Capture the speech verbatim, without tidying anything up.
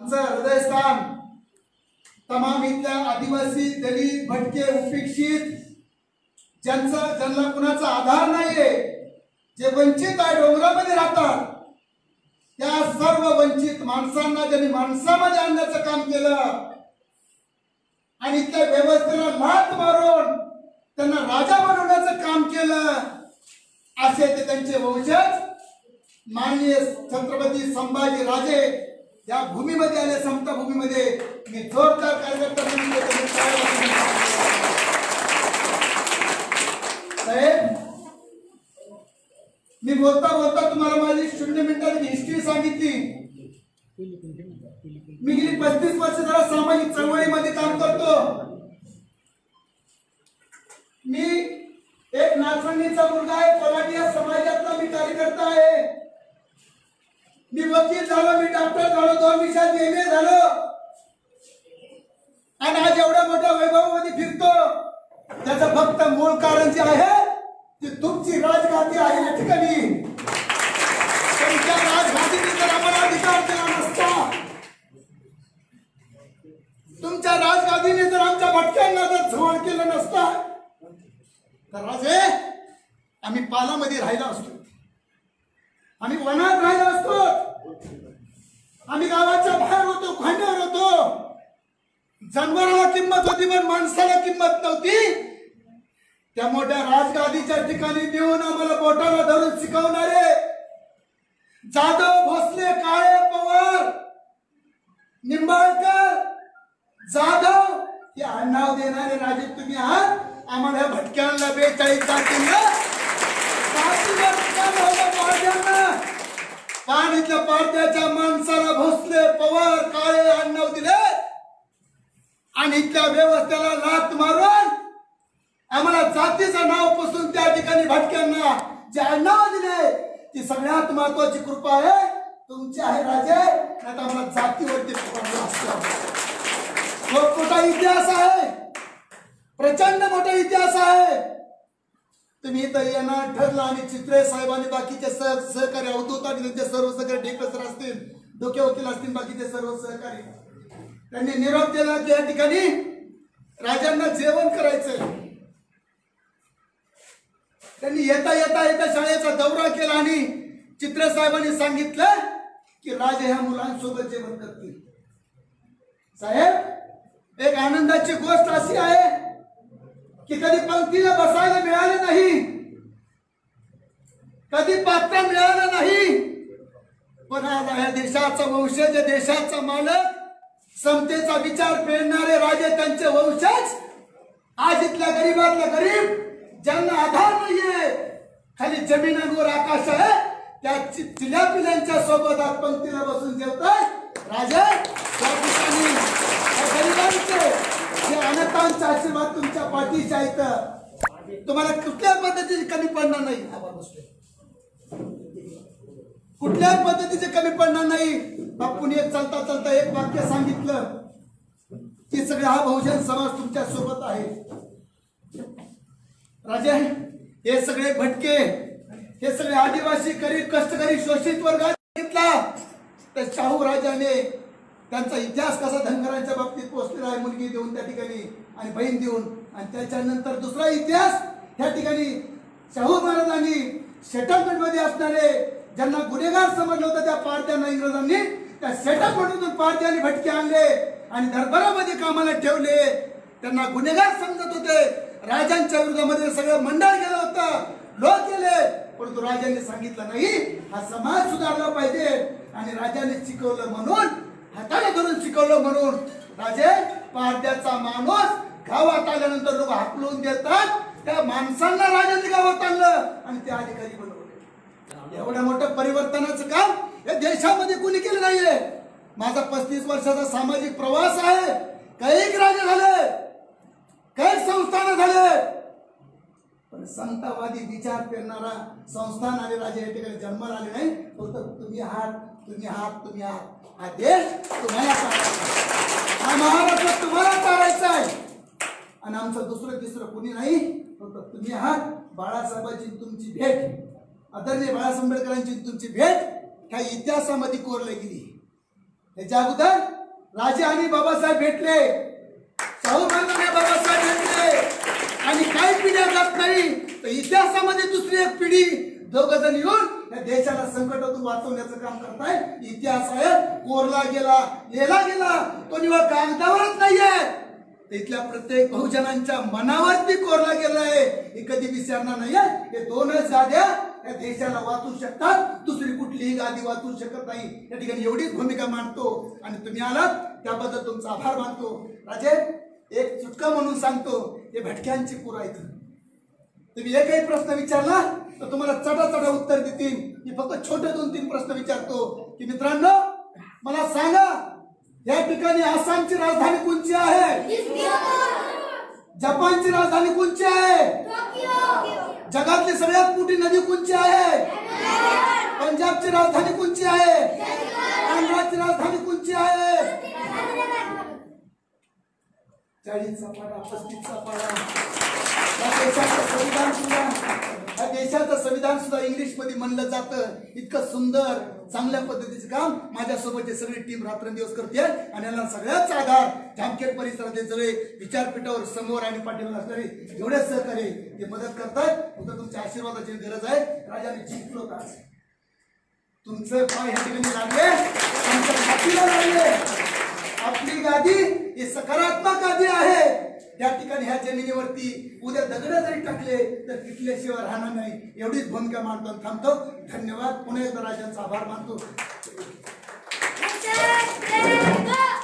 हृदयस्थान तमाम इथल्या आदिवासी दलित भटके उपेक्षित ज्यांचा ज्यांना कुणाचा आधार नाहीये जे वंचित आहे डोंगरामध्ये राहतात त्या सर्व वंचित माणसांना ज्यांनी माणसामध्ये आणण्याचं काम केलं आणि त्या व्यवस्थेला लाथ मारून त्यांना राजा बनवण्याचं काम केलं असे ते त्यांचे वंशज माननीय छत्रपती संभाजी राजे या भूमीमध्ये आले समता भूमीमध्ये मी जोरदार कार्यकर्ता साहेब मी बोलता बोलता तुम्हाला माझी शून्य मिनिटाची हिस्ट्री सांगितली। मी गेली पस्तीस वर्ष जरा सामाजिक चळवळीमध्ये काम करतो। मी एक नाचवणीचा मुलगा आहे, पराठीया समाजातला मी कार्यकर्ता आहे। मी वकील झालो, मी डॉक्टर झालो, दोन विषयात एम ए झालो आणि आज एवढ्या मोठ्या वैभवामध्ये फिरतो त्याचं फक्त मूळ कारण जे आहे ती तुमची राजगादी आहे या ठिकाणी। तुमच्या राजगादीने जर आम्हाला अधिकार दिला नसता, तुमच्या राजगादीने जर आमच्या भटक्यांना जर झोड केलं नसता तर राजे आम्ही पालामध्ये राहिला असतो, आम्ही वनात राहिलो असतो, आम्ही गावाच्या बाहेर होतो, खांड्यावर होतो। जनावराला किंमत होती पण माणसाला किंमत नव्हती। त्या मोठ्या राजगादीच्या ठिकाणी नेऊन आम्हाला बोटाला धरून शिकवणारे जाधव, भोसले, काळे, पवार, निंबाळकर, जाधव हे आडनाव देणारे राजे तुम्ही आहात। आम्हाला भटक्यांना बेचाळीस जातींना पाणीतल्या पारद्याच्या माणसाला भोसले, पवार, काळे आडनाव दिले आणि इथल्या व्यवस्थेला लाथ मारून आम्हाला जातीचं नाव पासून त्या ठिकाणी भटक्यांना जे आडनाव दिले ती सगळ्यात महत्वाची कृपा आहे तुमची आहे राजे। आता आम्हाला जातीवरती खूप मोठा इतिहास आहे, प्रचंड मोठा इतिहास आहे। तुम्ही इथं येणार ठरलं आणि चित्रे साहेबांनी बाकीचे सह सहकारी अवधूत आणि त्यांचे सर्व सगळे ढेकळ सर असतील, डोके वकील असतील, बाकीचे सर्व सहकारी त्यांनी निरोप दिला की या ठिकाणी राजांना जेवण करायचंय। त्यांनी येता येता येता शाळेचा दौरा केला आणि चित्रे साहेबांनी सांगितलं की राजे ह्या मुलांसोबत जेवण करतील। साहेब एक आनंदाची गोष्ट अशी आहे की कधी पंक्तीला बसायला मिळालं नाही, कधी पात्र मिळालं नाही, पण आज या देशाचा वंशज, देशाचा मालक, समतेचा विचार पेरणारे राजे त्यांचे वंशज आज इथल्या गरीबातला गरीब ज्यांना आधार नाहीये, खाली जमिनांवर आकाश आहे, त्या चिल्या पिल्यांच्या सोबत आज पंक्तीला बसून जेवतात राजे। त्या ठिकाणी गरीबांचे जे अनाथांचे आशीर्वाद तुमच्या पाठीशी आहेत, तुम्हाला कुठल्या पद्धतीची कमी पडणार नाही, कुठल्या पद्धतीचे कमी पडणार नाही। बापून एक चालता चालता एक वाक्य सांगितलं की सगळे हा बहुजन समाज तुमच्या सोबत आहे। राजे हे सगळे भटके, हे सगळे आदिवासी, गरीब, कष्टकरी, शोषित वर्गात घेतला तर शाहू राजाने त्यांचा इतिहास कसा धनगरांच्या बाबतीत पोहोचलेला आहे, मुलगी देऊन त्या ठिकाणी आणि बहीण देऊन, आणि त्याच्यानंतर दुसरा इतिहास त्या ठिकाणी शाहू महाराजांनी सेटलमेंट मध्ये असणारे ज्यांना गुन्हेगार समजलं होतं त्या पारद्यांना इंग्रजांनी त्या सेटलमेंटमधून पारदे आणि भटके आणले आणि दरबारामध्ये कामाला ठेवले। त्यांना गुन्हेगार समजत होते, राजांच्या विरोधामध्ये सगळं मंडळ गेलं होतं, लोक गेले, परंतु राजांनी सांगितलं नाही हा समाज सुधारला पाहिजे आणि राजाने शिकवलं म्हणून, हाताला धरून शिकवलं म्हणून राजे पारद्याचा माणूस गावात आल्यानंतर लोक हाकलून देतात, त्या माणसांना राजाने गावात आणलं आणि ते अधिकारी बनवले। एवढ्या मोठं परिवर्तनाचं काम या देशामध्ये कुणी केलं नाहीये। माझा पस्तीस वर्षाचा सामाजिक प्रवास आहे, कैक राजे झाले, कैक संस्थान झाले, पण समतावादी विचार पेरणारा संस्थान आणि राजे या ठिकाणी जन्माला आले नाही। फक्त तुम्ही आहात, तुम्ही आहात, तुम्ही आहात, हा देश तुम्हाला चालायचा, हा महाराष्ट्र तुम्हाला चालायचा आहे आणि आमचं दुसरं तिसरं कुणी नाही, फक्त तुम्ही आहात। बाळासाहेबांची तुमची भेट, आदरणीय बाळासाहेब आंबेडकरांची तुमची भेट ह्या इतिहासामध्ये कोरली गेली। त्याच्या अगोदर राजे आणि बाबासाहेब भेटले, शाहू महाराजांना बाबासाहेब भेटले आणि काही पिढ्या जात नाही तर इतिहासामध्ये दुसरी एक पिढी दोघ जण येऊन या देशाला संकटातून वाचवण्याचं काम करताय. इतिहास आहे कोरला गेला, लिहिला गेला, तो निवळ कागदावरच नाहीये, इथल्या प्रत्येक बहुजनांच्या मनावरती कोरला गेला आहे. हे कधी विसरणार नाहीये. हे दोनच गाद्या या देशाला वाचू शकतात, दुसरी कुठलीही गादी वाचू शकत नाही. या ठिकाणी एवढीच भूमिका मांडतो आणि तुम्ही आलात त्याबद्दल तुमचा आभार मानतो. राजे, एक चुटका म्हणून सांगतो, हे भटक्यांची पूर आहेत. तुम्ही एकही प्रश्न विचारला तर तुम्हाला चटाचटा उत्तर देतील. मी फक्त छोटे दोन तीन प्रश्न विचारतो की मित्रांनो मला सांगा, या ठिकाणी आसामची राजधानी कोणची आहे? जपानची राजधानी कोणची आहे? जगातली सगळ्यात मोठी नदी कोणची आहे? पंजाबची राजधानी कोणची आहे? आंध्राची राजधानी कोणची आहे? चाळीसचा पाडा, पस्तीसचा पाडा. या देशाचं संविधान सुद्धा या देशाचं संविधान सुद्धा इंग्लिश मध्ये म्हणलं जातं. इतकं सुंदर चांगल्या पद्धतीचं काम माझ्यासोबतची सगळी टीम रात्रंदिवस करते आणि यांना सगळ्याच आधार जामखेड परिसरातील सगळे विचारपीठावर समोर आणि पाठीवर असणारे एवढे सहकारी ते मदत करतात. फक्त तुमच्या आशीर्वादाची गरज आहे. राजाने जिंकलो का? तुमचे पाय ह्या ठिकाणी लागले, तुमच्या छातीला लागले. आपली गादी ही सकारात्मक गादी आहे. त्या ठिकाणी ह्या जमिनीवरती उद्या दगड जरी टाकले तर टिकल्याशिवाय राहणार नाही. एवढीच भूमिका मांडतो, थांबतो. धन्यवाद. पुन्हा एकदा राजांचा आभार मानतो.